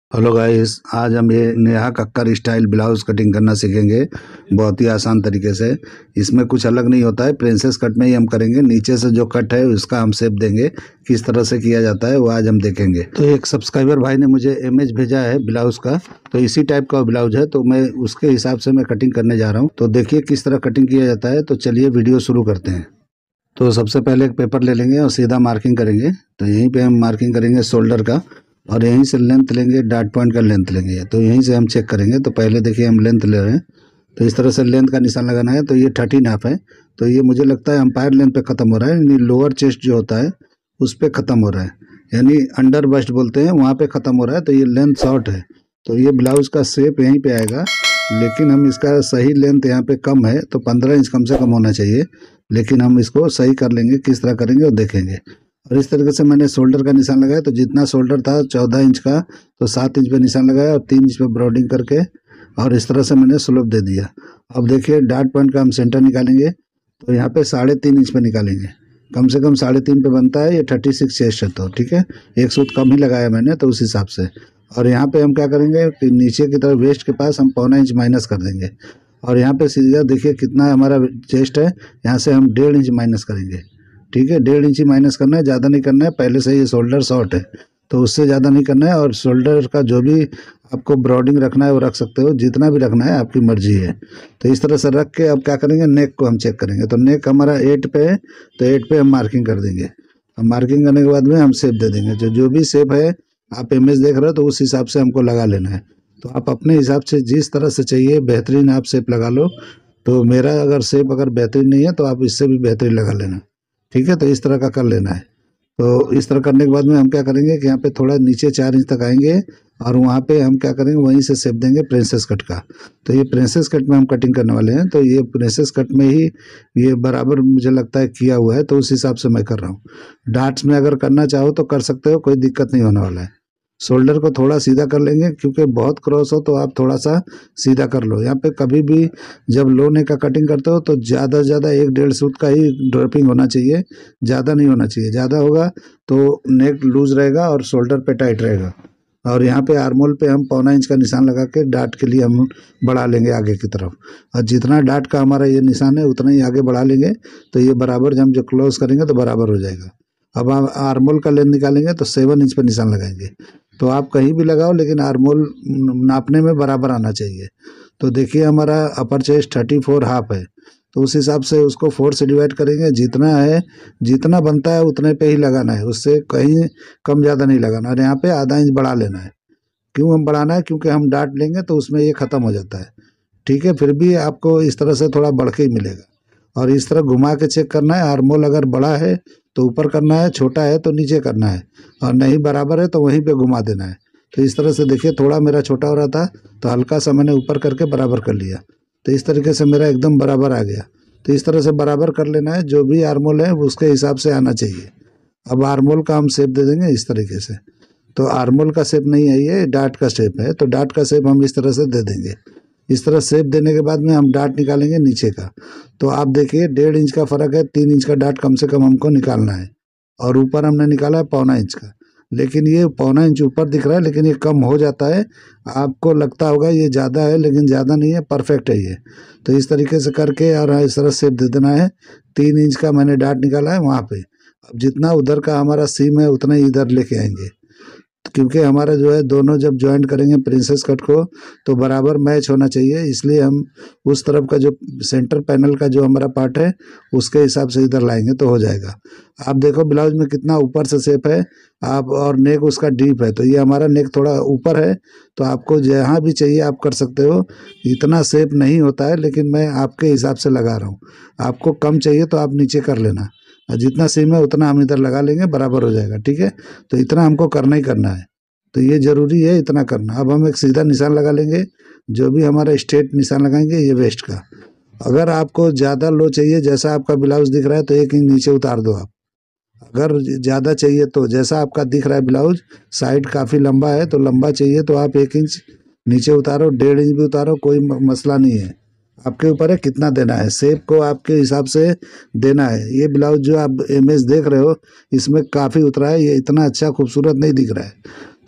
Hello guys, आज हम ये Neha Kakkar style blouse cutting करना सीखेंगे बहुत ही आसान तरीके से। इसमें कुछ अलग नहीं होता है, प्रिंसेस कट में ही हम करेंगे। नीचे से जो कट है उसका हम शेप देंगे, किस तरह से किया जाता है वो आज हम देखेंगे। तो एक सब्सक्राइबर भाई ने मुझे इमेज भेजा है ब्लाउज का, तो इसी टाइप का ब्लाउज है, तो मैं उसके हिसाब से मैं कटिंग करने जा रहा हूँ। तो देखिए किस तरह कटिंग किया जाता है। तो चलिए वीडियो शुरू करते हैं। तो सबसे पहले एक पेपर ले लेंगे और सीधा मार्किंग करेंगे। तो यहीं पे हम मार्किंग करेंगे शोल्डर का, और यहीं से लेंथ लेंगे, डॉट पॉइंट का लेंथ लेंगे। तो यहीं से हम चेक करेंगे। तो पहले देखिए हम लेंथ ले रहे हैं, तो इस तरह से लेंथ का निशान लगाना है। तो ये 13.5 है। तो ये मुझे लगता है एम्पायर लेंथ पे ख़त्म हो रहा है, यानी लोअर चेस्ट जो होता है उस पर ख़त्म हो रहा है, यानी अंडर बस्ट बोलते हैं, वहाँ पे ख़त्म हो रहा है। तो ये लेंथ शॉर्ट है, तो ये ब्लाउज़ का शेप यहीं पे आएगा। लेकिन हम इसका सही लेंथ यहाँ पे कम है, तो 15 इंच कम से कम होना चाहिए। लेकिन हम इसको सही कर लेंगे, किस तरह करेंगे और देखेंगे। और इस तरीके से मैंने शोल्डर का निशान लगाया। तो जितना शोल्डर था 14 इंच का, तो 7 इंच पे निशान लगाया और 3 इंच पे ब्रॉडिंग करके, और इस तरह से मैंने स्लोप दे दिया। अब देखिए डॉट पॉइंट का हम सेंटर निकालेंगे। तो यहाँ पे 3.5 इंच पे निकालेंगे, कम से कम 3.5 पे बनता है। ये 36 चेस्ट है, तो ठीक है, एक सूत कम ही लगाया मैंने, तो उस हिसाब से। और यहाँ पे हम क्या करेंगे कि नीचे की तरफ वेस्ट के पास हम 0.25 इंच माइनस कर देंगे। और यहाँ पे सीधा देखिए कितना हमारा चेस्ट है, यहाँ से हम 1.5 इंच माइनस करेंगे। ठीक है, 1.5 इंच ही माइनस करना है, ज़्यादा नहीं करना है। पहले से ये शोल्डर शॉर्ट है, तो उससे ज़्यादा नहीं करना है। और शोल्डर का जो भी आपको ब्रॉडिंग रखना है वो रख सकते हो, जितना भी रखना है आपकी मर्जी है। तो इस तरह से रख के अब क्या करेंगे, नेक को हम चेक करेंगे। तो नेक हमारा 8 पे है, तो 8 पे हम मार्किंग कर देंगे। हम मार्किंग करने के बाद में हम शेप दे देंगे। जो भी शेप है आप इमेज देख रहे हो, तो उस हिसाब से हमको लगा लेना है। तो आप अपने हिसाब से जिस तरह से चाहिए बेहतरीन आप शेप लगा लो। तो मेरा अगर शेप अगर बेहतरीन नहीं है तो आप इससे भी बेहतरीन लगा लेना। ठीक है, तो इस तरह का कर लेना है। तो इस तरह करने के बाद में हम क्या करेंगे कि यहाँ पे थोड़ा नीचे 4 इंच तक आएंगे, और वहाँ पे हम क्या करेंगे, वहीं से शेप देंगे प्रिंसेस कट का। तो ये प्रिंसेस कट में हम कटिंग करने वाले हैं। तो ये प्रिंसेस कट में ही ये बराबर मुझे लगता है किया हुआ है, तो उस हिसाब से मैं कर रहा हूँ। डार्ट्स में अगर करना चाहो तो कर सकते हो, कोई दिक्कत नहीं होने वाला है। शोल्डर को थोड़ा सीधा कर लेंगे, क्योंकि बहुत क्रॉस हो तो आप थोड़ा सा सीधा कर लो। यहाँ पे कभी भी जब लो नेक का कटिंग करते हो तो ज़्यादा से ज़्यादा 1-1.5 सूत का ही ड्रॉपिंग होना चाहिए, ज़्यादा नहीं होना चाहिए। ज़्यादा होगा तो नेक लूज रहेगा और शोल्डर पे टाइट रहेगा। और यहाँ पे आर्मोल पे हम 0.25 इंच का निशान लगा के डाट के लिए हम बढ़ा लेंगे आगे की तरफ। और जितना डाट का हमारा ये निशान है उतना ही आगे बढ़ा लेंगे। तो ये बराबर जब हम जो क्लोज करेंगे तो बराबर हो जाएगा। अब हम आर्मोल का लेंथ निकालेंगे, तो 7 इंच पे निशान लगाएंगे। तो आप कहीं भी लगाओ, लेकिन आर्मोल नापने में बराबर आना चाहिए। तो देखिए हमारा अपर चेस्ट 34.5 है, तो उस हिसाब से उसको 4 से डिवाइड करेंगे। जितना है, जितना बनता है उतने पे ही लगाना है, उससे कहीं कम ज़्यादा नहीं लगाना। और यहाँ पे आधा इंच बढ़ा लेना है। क्यों हम बढ़ाना है, क्योंकि हम डाट लेंगे तो उसमें ये ख़त्म हो जाता है। ठीक है, फिर भी आपको इस तरह से थोड़ा बढ़ के ही मिलेगा। और इस तरह घुमा के चेक करना है। आर्मोल अगर बड़ा है तो ऊपर करना है, छोटा है तो नीचे करना है, और नहीं बराबर है तो वहीं पे घुमा देना है। तो इस तरह से देखिए थोड़ा मेरा छोटा हो रहा था, तो हल्का सा मैंने ऊपर करके बराबर कर लिया। तो इस तरीके से मेरा एकदम बराबर आ गया। तो इस तरह से बराबर कर लेना है, जो भी आर्मोल है उसके हिसाब से आना चाहिए। अब आर्मोल का हम शेप दे देंगे इस तरीके से। तो आर्मोल का शेप नहीं है, ये डाट का शेप है। तो डाट का शेप हम इस तरह से दे देंगे। इस तरह शेप देने के बाद में हम डाट निकालेंगे नीचे का। तो आप देखिए 1.5 इंच का फ़र्क है, 3 इंच का डाट कम से कम हमको निकालना है। और ऊपर हमने निकाला है 0.25 इंच का, लेकिन ये 0.25 इंच ऊपर दिख रहा है, लेकिन ये कम हो जाता है। आपको लगता होगा ये ज़्यादा है, लेकिन ज़्यादा नहीं है, परफेक्ट है ये। तो इस तरीके से करके और इस तरह शेप दे देना है। 3 इंच का मैंने डाट निकाला है वहाँ पे। अब जितना उधर का हमारा सीम है उतना ही इधर लेके आएंगे, क्योंकि हमारा जो है दोनों जब ज्वाइंट करेंगे प्रिंसेस कट को तो बराबर मैच होना चाहिए। इसलिए हम उस तरफ का जो सेंटर पैनल का जो हमारा पार्ट है उसके हिसाब से इधर लाएंगे तो हो जाएगा। आप देखो ब्लाउज में कितना ऊपर से शेप है आप, और नेक उसका डीप है। तो ये हमारा नेक थोड़ा ऊपर है, तो आपको जहाँ भी चाहिए आप कर सकते हो। इतना शेप नहीं होता है, लेकिन मैं आपके हिसाब से लगा रहा हूँ। आपको कम चाहिए तो आप नीचे कर लेना, और जितना सीम है उतना हम इधर लगा लेंगे, बराबर हो जाएगा। ठीक है, तो इतना हमको करना ही करना है। तो ये ज़रूरी है इतना करना। अब हम एक सीधा निशान लगा लेंगे, जो भी हमारा स्ट्रेट निशान लगाएंगे ये वेस्ट का। अगर आपको ज़्यादा लो चाहिए, जैसा आपका ब्लाउज दिख रहा है, तो 1 इंच नीचे उतार दो आप। अगर ज़्यादा चाहिए तो जैसा आपका दिख रहा है ब्लाउज साइड काफ़ी लंबा है, तो लंबा चाहिए तो आप 1 इंच नीचे उतारो, 1.5 इंच भी उतारो, कोई मसला नहीं है। आपके ऊपर है कितना देना है, शेप को आपके हिसाब से देना है। ये ब्लाउज जो आप इमेज देख रहे हो इसमें काफ़ी उतरा है, ये इतना अच्छा खूबसूरत नहीं दिख रहा है।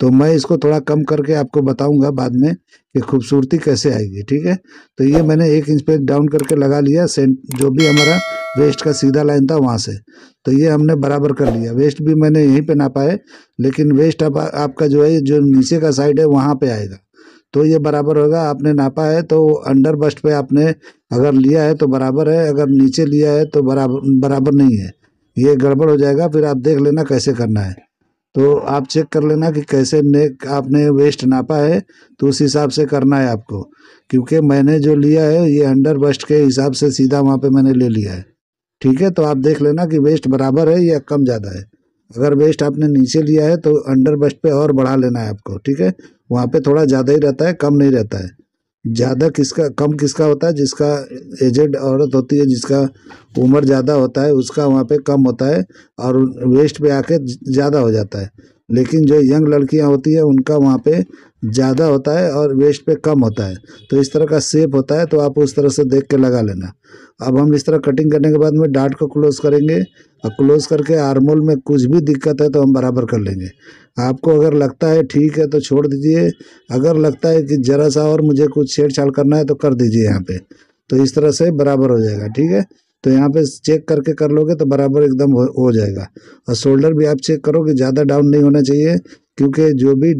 तो मैं इसको थोड़ा कम करके आपको बताऊंगा बाद में कि खूबसूरती कैसे आएगी। ठीक है, तो ये मैंने 1 इंच पे डाउन करके लगा लिया, सेंट जो भी हमारा वेस्ट का सीधा लाइन था वहाँ से। तो ये हमने बराबर कर लिया। वेस्ट भी मैंने यहीं पे नापा है, लेकिन वेस्ट अब आपका जो है जो नीचे का साइड है वहाँ पे आएगा, तो ये बराबर होगा। आपने नापा है तो अंडर बस्ट पे आपने अगर लिया है तो बराबर है, अगर नीचे लिया है तो बराबर बराबर नहीं है, ये गड़बड़ हो जाएगा। फिर आप देख लेना कैसे करना है। तो आप चेक कर लेना कि कैसे नेक आपने वेस्ट नापा है, तो उस हिसाब से करना है आपको, क्योंकि मैंने जो लिया है ये अंडर बस्ट के हिसाब से सीधा वहाँ पे मैंने ले लिया है। ठीक है, तो आप देख लेना कि वेस्ट बराबर है या कम ज़्यादा है। अगर वेस्ट आपने नीचे लिया है तो अंडर बस्ट पे और बढ़ा लेना है आपको। ठीक है, वहाँ पे थोड़ा ज़्यादा ही रहता है, कम नहीं रहता है। ज़्यादा किसका कम किसका होता है, जिसका एजेड औरत होती है, जिसका उम्र ज़्यादा होता है उसका वहाँ पे कम होता है और वेस्ट पे आके ज़्यादा हो जाता है। लेकिन जो यंग लड़कियाँ होती है उनका वहाँ पे ज़्यादा होता है और वेस्ट पे कम होता है। तो इस तरह का शेप होता है, तो आप उस तरह से देख के लगा लेना। अब हम इस तरह कटिंग करने के बाद में डार्ट को क्लोज करेंगे, और क्लोज करके आर्मोल में कुछ भी दिक्कत है तो हम बराबर कर लेंगे। आपको अगर लगता है ठीक है तो छोड़ दीजिए, अगर लगता है कि ज़रा सा और मुझे कुछ छेड़छाड़ करना है तो कर दीजिए यहाँ पे। तो इस तरह से बराबर हो जाएगा। ठीक है, तो यहाँ पे चेक करके कर लोगे तो बराबर एकदम हो जाएगा। और शोल्डर भी आप चेक करो कि ज़्यादा डाउन नहीं होना चाहिए, क्योंकि जो भी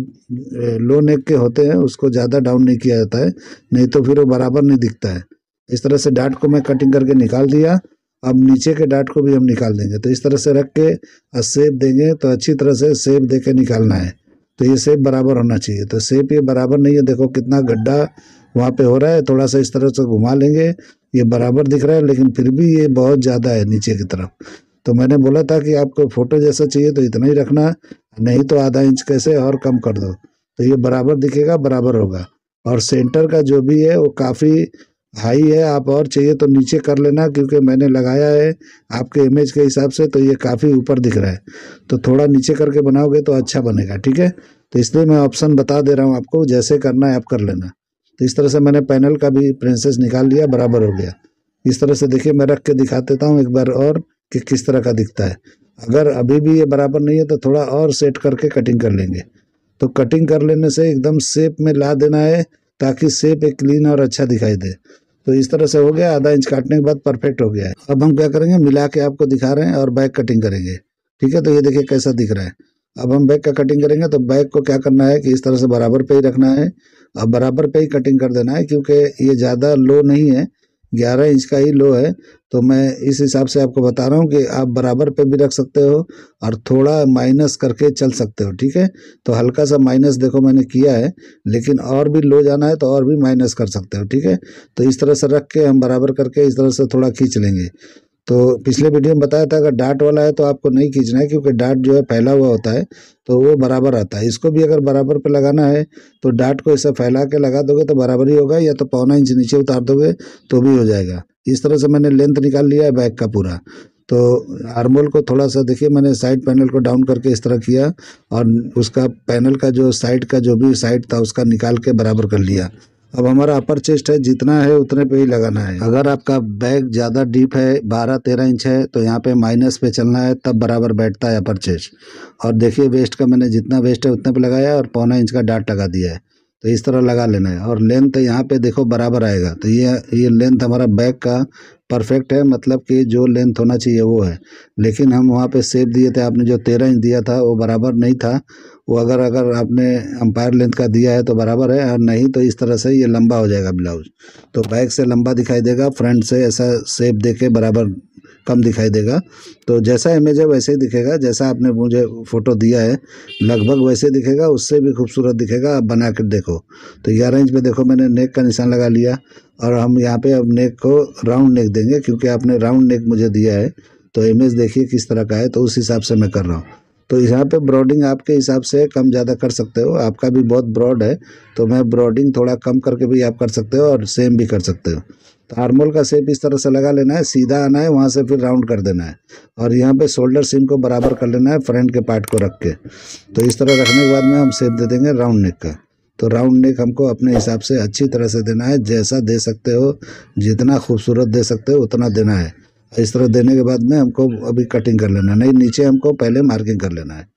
लो नेक के होते हैं उसको ज़्यादा डाउन नहीं किया जाता है, नहीं तो फिर वो बराबर नहीं दिखता है। इस तरह से डार्ट को मैं कटिंग करके निकाल दिया। अब नीचे के डार्ट को भी हम निकाल देंगे। तो इस तरह से रख के और शेप देंगे, तो अच्छी तरह से शेप दे के निकालना है। तो ये शेप बराबर होना चाहिए। तो शेप ये बराबर नहीं है, देखो कितना गड्ढा वहाँ पे हो रहा है। थोड़ा सा इस तरह से घुमा लेंगे, ये बराबर दिख रहा है, लेकिन फिर भी ये बहुत ज़्यादा है नीचे की तरफ। तो मैंने बोला था कि आपको फोटो जैसा चाहिए तो इतना ही रखना, नहीं तो आधा इंच कैसे और कम कर दो, तो ये बराबर दिखेगा, बराबर होगा। और सेंटर का जो भी है वो काफ़ी हाई है, आप और चाहिए तो नीचे कर लेना, क्योंकि मैंने लगाया है आपके इमेज के हिसाब से, तो ये काफ़ी ऊपर दिख रहा है। तो थोड़ा नीचे करके बनाओगे तो अच्छा बनेगा। ठीक है, तो इसलिए मैं ऑप्शन बता दे रहा हूँ आपको, जैसे करना है आप कर लेना। तो इस तरह से मैंने पैनल का भी प्रिंसेस निकाल लिया, बराबर हो गया। इस तरह से देखिए, मैं रख के दिखा देता हूँ एक बार और कि किस तरह का दिखता है। अगर अभी भी ये बराबर नहीं है तो थोड़ा और सेट करके कटिंग कर लेंगे। तो कटिंग कर लेने से एकदम शेप में ला देना है, ताकि शेप एक क्लीन और अच्छा दिखाई दे। तो इस तरह से हो गया, आधा इंच काटने के बाद परफेक्ट हो गया है। अब हम क्या करेंगे, मिला के आपको दिखा रहे हैं और बैक कटिंग करेंगे। ठीक है, तो ये देखिए कैसा दिख रहा है। अब हम बैक का कटिंग करेंगे, तो बैक को क्या करना है कि इस तरह से बराबर पे ही रखना है और बराबर पे ही कटिंग कर देना है, क्योंकि ये ज़्यादा लो नहीं है, 11 इंच का ही लो है। तो मैं इस हिसाब से आपको बता रहा हूँ कि आप बराबर पे भी रख सकते हो और थोड़ा माइनस करके चल सकते हो। ठीक है, तो हल्का सा माइनस देखो मैंने किया है, लेकिन और भी लो जाना है तो और भी माइनस कर सकते हो। ठीक है, तो इस तरह से रख के हम बराबर करके इस तरह से थोड़ा खींच लेंगे। तो पिछले वीडियो में बताया था अगर डार्ट वाला है तो आपको नहीं खींचना है, क्योंकि डार्ट जो है फैला हुआ होता है, तो वो बराबर आता है। इसको भी अगर बराबर पे लगाना है तो डार्ट को ऐसा फैला के लगा दोगे तो बराबर ही होगा, या तो 1/4 इंच नीचे उतार दोगे तो भी हो जाएगा। इस तरह से मैंने लेंथ निकाल लिया है बैक का पूरा। तो आर्मोल को थोड़ा सा देखिए, मैंने साइड पैनल को डाउन करके इस तरह किया और उसका पैनल का जो साइड का जो भी साइड था उसका निकाल के बराबर कर लिया। अब हमारा अपर चेस्ट है, जितना है उतने पे ही लगाना है। अगर आपका बैग ज़्यादा डीप है, 12-13 इंच है, तो यहाँ पे माइनस पे चलना है, तब बराबर बैठता है अपर चेस्ट। और देखिए वेस्ट का मैंने जितना वेस्ट है उतने पे लगाया और 1/4 इंच का डार्ट लगा दिया है। तो इस तरह लगा लेना है और लेंथ यहाँ पे देखो बराबर आएगा। तो ये लेंथ हमारा बैग का परफेक्ट है, मतलब कि जो लेंथ होना चाहिए वो है। लेकिन हम वहाँ पे शेप दिए थे, आपने जो 13 इंच दिया था वो बराबर नहीं था। वो अगर आपने अंपायर लेंथ का दिया है तो बराबर है, और नहीं तो इस तरह से ये लंबा हो जाएगा ब्लाउज। तो बैक से लंबा दिखाई देगा, फ्रंट से ऐसा शेप देके बराबर कम दिखाई देगा। तो जैसा इमेज है वैसे ही दिखेगा, जैसा आपने मुझे फ़ोटो दिया है लगभग वैसे दिखेगा, उससे भी खूबसूरत दिखेगा। आप बना कर देखो। तो 11 इंच पे देखो मैंने नेक का निशान लगा लिया, और हम यहाँ पे अब नेक को राउंड नेक देंगे, क्योंकि आपने राउंड नेक मुझे दिया है। तो इमेज देखिए किस तरह का है, तो उस हिसाब से मैं कर रहा हूँ। तो यहाँ पे ब्रॉडिंग आपके हिसाब से कम ज़्यादा कर सकते हो, आपका भी बहुत ब्रॉड है तो मैं ब्रॉडिंग थोड़ा कम करके भी आप कर सकते हो और सेम भी कर सकते हो। तो आर्मोल का शेप इस तरह से लगा लेना है, सीधा आना है, वहाँ से फिर राउंड कर देना है, और यहाँ पे शोल्डर सीम को बराबर कर लेना है फ्रंट के पार्ट को रख के। तो इस तरह रखने के बाद में हम शेप दे देंगे राउंड नेक का। तो राउंड नेक हमको अपने हिसाब से अच्छी तरह से देना है, जैसा दे सकते हो, जितना खूबसूरत दे सकते हो उतना देना है। इस तरह देने के बाद में हमको अभी कटिंग कर लेना, नहीं नीचे हमको पहले मार्किंग कर लेना है।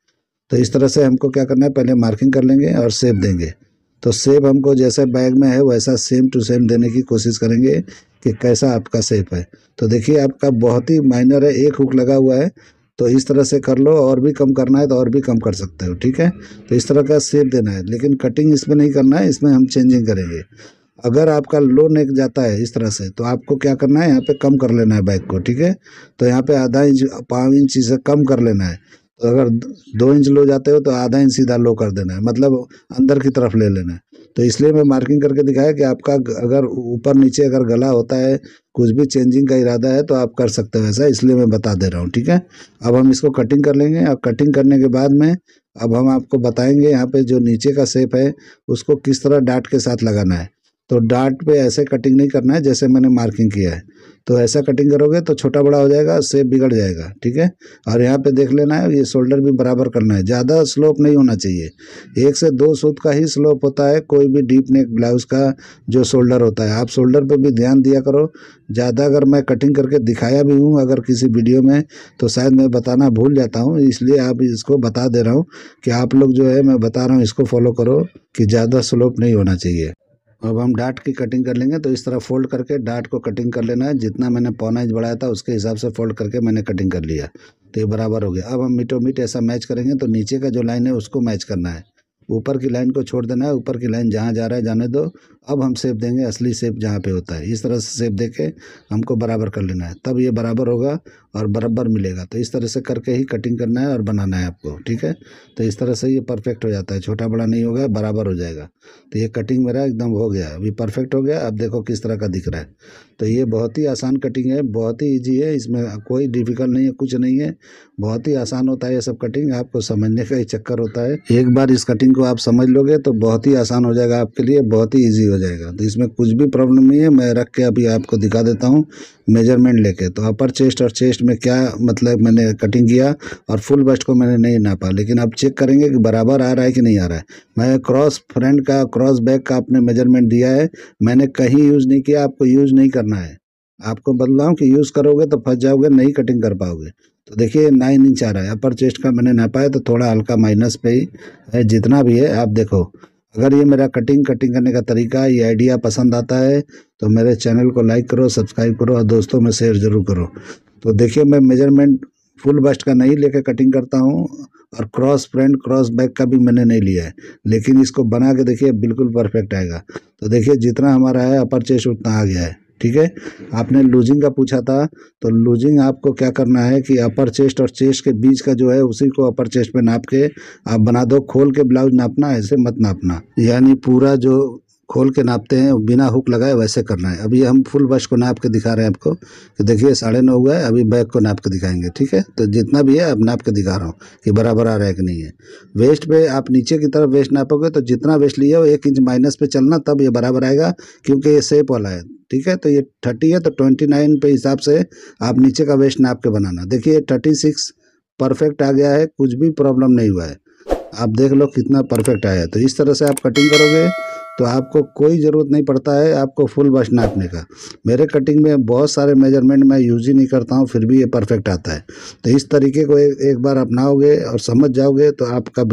तो इस तरह से हमको क्या करना है, पहले मार्किंग कर लेंगे और शेप देंगे। तो शेप हमको जैसे बैग में है वैसा सेम टू सेम देने की कोशिश करेंगे कि कैसा आपका शेप है। तो देखिए आपका बहुत ही माइनर है, एक हुक लगा हुआ है, तो इस तरह से कर लो। और भी कम करना है तो और भी कम कर सकते हो, ठीक है। तो इस तरह का शेप देना है, लेकिन कटिंग इसमें नहीं करना है, इसमें हम चेंजिंग करेंगे। अगर आपका लो नेक जाता है इस तरह से, तो आपको क्या करना है, यहाँ पे कम कर लेना है बैक को, ठीक है। तो यहाँ पे आधा इंच 5 इंच से कम कर लेना है। तो अगर 2 इंच लो जाते हो तो आधा इंच सीधा लो कर देना है, मतलब अंदर की तरफ ले लेना है। तो इसलिए मैं मार्किंग करके दिखाया कि आपका अगर ऊपर नीचे अगर गला होता है, कुछ भी चेंजिंग का इरादा है तो आप कर सकते हो ऐसा, इसलिए मैं बता दे रहा हूँ, ठीक है। अब हम इसको कटिंग कर लेंगे और कटिंग करने के बाद में अब हम आपको बताएंगे यहाँ पे जो नीचे का शेप है उसको किस तरह डाट के साथ लगाना है। तो डाट पे ऐसे कटिंग नहीं करना है जैसे मैंने मार्किंग किया है। तो ऐसा कटिंग करोगे तो छोटा बड़ा हो जाएगा, शेप बिगड़ जाएगा, ठीक है। और यहाँ पे देख लेना है, ये शोल्डर भी बराबर करना है, ज़्यादा स्लोप नहीं होना चाहिए। 1 से 2 सूत का ही स्लोप होता है कोई भी डीप नेक ब्लाउज का जो शोल्डर होता है। आप शोल्डर पे भी ध्यान दिया करो। ज़्यादा अगर मैं कटिंग करके दिखाया भी हूँ अगर किसी वीडियो में, तो शायद मैं बताना भूल जाता हूँ, इसलिए आप इसको बता दे रहा हूँ कि आप लोग जो है मैं बता रहा हूँ इसको फॉलो करो कि ज़्यादा स्लोप नहीं होना चाहिए। अब हम डाट की कटिंग कर लेंगे। तो इस तरह फोल्ड करके डाट को कटिंग कर लेना है। जितना मैंने 1.25 इंच बढ़ाया था उसके हिसाब से फोल्ड करके मैंने कटिंग कर लिया, तो ये बराबर हो गया। अब हम मीटो मीट ऐसा मैच करेंगे। तो नीचे का जो लाइन है उसको मैच करना है, ऊपर की लाइन को छोड़ देना है। ऊपर की लाइन जहाँ जा रहा है जाने दो। अब हम शेप देंगे, असली शेप जहाँ पे होता है। इस तरह से शेप दे के हमको बराबर कर लेना है, तब ये बराबर होगा और बराबर मिलेगा। तो इस तरह से करके ही कटिंग करना है और बनाना है आपको, ठीक है। तो इस तरह से ये परफेक्ट हो जाता है, छोटा बड़ा नहीं होगा, बराबर हो जाएगा। तो ये कटिंग मेरा एकदम हो गया, अभी परफेक्ट हो गया। अब देखो किस तरह का दिख रहा है। तो ये बहुत ही आसान कटिंग है, बहुत ही ईजी है, इसमें कोई डिफिकल्ट नहीं है, कुछ नहीं है, बहुत ही आसान होता है ये सब कटिंग। आपको समझने का ही चक्कर होता है। एक बार इस कटिंग को आप समझ लोगे तो बहुत ही आसान हो जाएगा आपके लिए, बहुत ही ईजी हो जाएगा। तो इसमें कुछ भी प्रॉब्लम नहीं है। मैं रख के अभी आपको दिखा देता हूँ मेजरमेंट लेके। तो अपर चेस्ट और चेस्ट में क्या मतलब मैंने कटिंग किया और फुल बस्ट को मैंने नहीं नापा, लेकिन अब चेक करेंगे कि बराबर आ रहा है कि नहीं आ रहा है। मैं क्रॉस फ्रंट का क्रॉस बैक का आपने मेजरमेंट दिया है, मैंने कहीं यूज़ नहीं किया। आपको यूज़ नहीं करना है, आपको बदला हूँ कि यूज़ करोगे तो फंस जाओगे, नहीं कटिंग कर पाओगे। तो देखिए 9 इंच आ रहा है। अपर चेस्ट का मैंने नापा है तो थोड़ा हल्का माइनस पे ही है, जितना भी है आप देखो। अगर ये मेरा कटिंग करने का तरीका, ये आइडिया पसंद आता है तो मेरे चैनल को लाइक करो, सब्सक्राइब करो और दोस्तों में शेयर ज़रूर करो। तो देखिए मैं मेजरमेंट फुल बस्ट का नहीं लेके कटिंग करता हूँ और क्रॉस फ्रंट क्रॉस बैक का भी मैंने नहीं लिया है, लेकिन इसको बना के देखिए बिल्कुल परफेक्ट आएगा। तो देखिए जितना हमारा है अपर चेस्ट उतना आ गया है, ठीक है। आपने लूजिंग का पूछा था, तो लूजिंग आपको क्या करना है कि अपर चेस्ट और चेस्ट के बीच का जो है उसी को अपर चेस्ट पे नाप के आप बना दो। खोल के ब्लाउज नापना, ऐसे मत नापना, यानी पूरा जो खोल के नापते हैं बिना हुक लगाए वैसे करना है। अभी हम फुल बस्ट को नाप के दिखा रहे हैं आपको कि देखिए 9.5 हुआ है। अभी बैक को नाप के दिखाएंगे, ठीक है। तो जितना भी है अब नाप के दिखा रहा हूँ कि बराबर आ रहा है कि नहीं है। वेस्ट पे आप नीचे की तरफ वेस्ट नापोगे तो जितना वेस्ट लिया हो 1 इंच माइनस पे चलना, तब ये बराबर आएगा, क्योंकि ये शेप वाला है, ठीक है। तो ये 30 है तो 29 पे हिसाब से आप नीचे का वेस्ट नाप के बनाना। देखिए 36 परफेक्ट आ गया है, कुछ भी प्रॉब्लम नहीं हुआ है। आप देख लो कितना परफेक्ट आया है। तो इस तरह से आप कटिंग करोगे तो आपको कोई ज़रूरत नहीं पड़ता है आपको फुल बस्ट नापने का। मेरे कटिंग में बहुत सारे मेजरमेंट मैं यूज़ ही नहीं करता हूँ, फिर भी ये परफेक्ट आता है। तो इस तरीके को एक बार अपनाओगे और समझ जाओगे तो आपका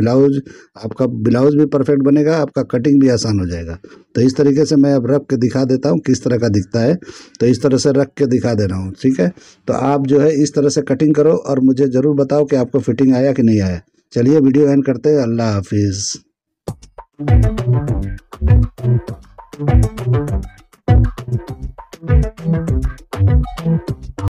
ब्लाउज भी परफेक्ट बनेगा, आपका कटिंग भी आसान हो जाएगा। तो इस तरीके से मैं अब रख के दिखा देता हूँ किस तरह का दिखता है। तो इस तरह से रख के दिखा दे रहा हूँ, ठीक है। तो आप जो है इस तरह से कटिंग करो और मुझे ज़रूर बताओ कि आपको फिटिंग आया कि नहीं आया। चलिए वीडियो एंड करते हैं। अल्लाह हाफिज़।